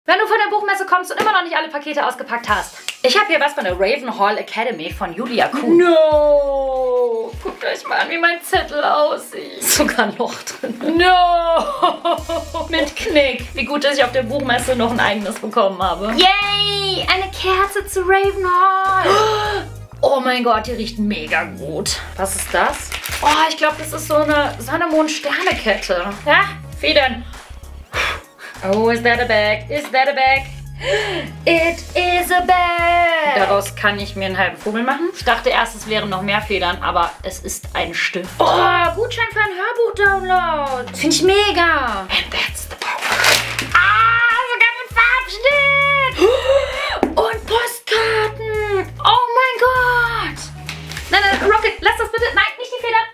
Wenn du von der Buchmesse kommst und immer noch nicht alle Pakete ausgepackt hast. Ich habe hier was von der Ravenhall Academy von Julia Kuhn. No! Guckt euch mal an, wie mein Zettel aussieht. Sogar ein Loch drin. No! Mit Knick. Wie gut, dass ich auf der Buchmesse noch ein eigenes bekommen habe. Yay! Eine Kerze zu Ravenhall. Oh mein Gott, die riecht mega gut. Was ist das? Oh, ich glaube, das ist so eine Sonne-Mond-Sterne-Kette. Ja, Federn. Oh, is that a bag? Is that a bag? It is a bag! Daraus kann ich mir einen halben Vogel machen. Ich dachte erst, es wären noch mehr Federn, aber es ist ein Stift. Oh, Gutschein für einen Hörbuch-Download. Finde ich mega. And that's the power. Ah, sogar mit Farbschnitt. Und Postkarten. Oh mein Gott. Nein, nein, Rocket, lass das bitte. Nein.